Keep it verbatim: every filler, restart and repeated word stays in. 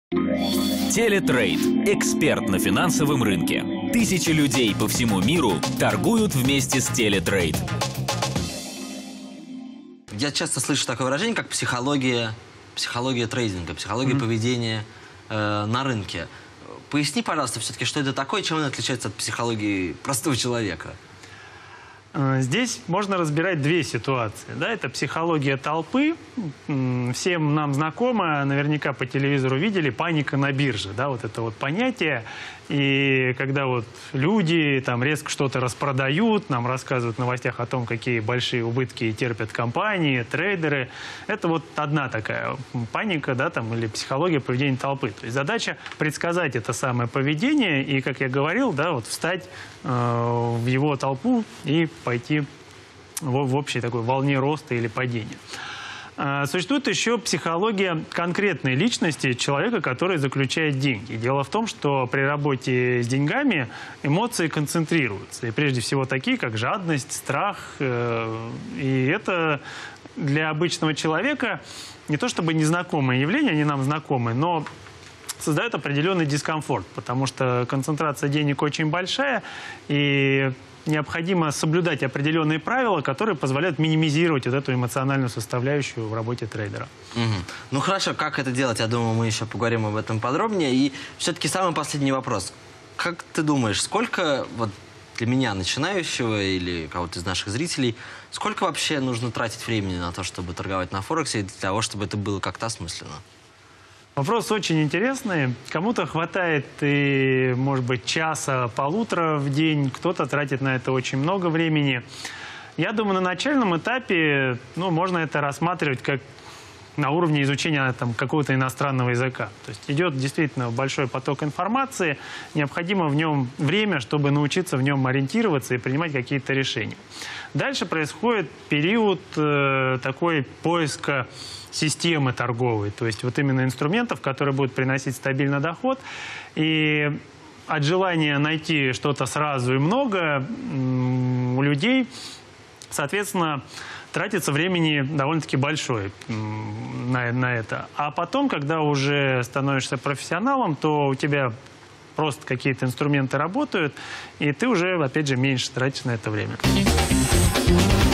Телетрейд. Эксперт на финансовом рынке. Тысячи людей по всему миру торгуют вместе с Телетрейд. Я часто слышу такое выражение, как психология, психология трейдинга, психология mm-hmm. поведения э, на рынке. Поясни, пожалуйста, все-таки, что это такое, чем она отличается от психологии простого человека? Здесь можно разбирать две ситуации. Да, это психология толпы. Всем нам знакомо, наверняка по телевизору видели, паника на бирже. Да, вот это вот понятие. И когда вот люди там резко что-то распродают, нам рассказывают в новостях о том, какие большие убытки терпят компании, трейдеры. Это вот одна такая паника, да, там, или психология поведения толпы. То есть задача предсказать это самое поведение и, как я говорил, да, вот встать э, в его толпу и пойти в, в общей такой волне роста или падения. Существует еще психология конкретной личности человека, который заключает деньги. Дело в том, что при работе с деньгами эмоции концентрируются. И прежде всего такие, как жадность, страх. И это для обычного человека не то чтобы незнакомое явление, они нам знакомы, но создает определенный дискомфорт, потому что концентрация денег очень большая, и необходимо соблюдать определенные правила, которые позволяют минимизировать вот эту эмоциональную составляющую в работе трейдера. Угу. Ну хорошо, как это делать, я думаю, мы еще поговорим об этом подробнее. И все-таки самый последний вопрос. Как ты думаешь, сколько вот для меня, начинающего или кого-то из наших зрителей, сколько вообще нужно тратить времени на то, чтобы торговать на Форексе, для того, чтобы это было как-то осмысленно? Вопрос очень интересный. Кому-то хватает и, может быть, часа, полутора в день. Кто-то тратит на это очень много времени. Я думаю, на начальном этапе, ну, можно это рассматривать как на уровне изучения там какого-то иностранного языка. То есть идет действительно большой поток информации. Необходимо в нем время, чтобы научиться в нем ориентироваться и принимать какие-то решения. Дальше происходит период э, такой поиска системы торговой, то есть вот именно инструментов, которые будут приносить стабильный доход. И от желания найти что-то сразу и много у людей, соответственно, тратится времени довольно-таки большое на, на это. А потом, когда уже становишься профессионалом, то у тебя просто какие-то инструменты работают, и ты уже, опять же, меньше тратишь на это время.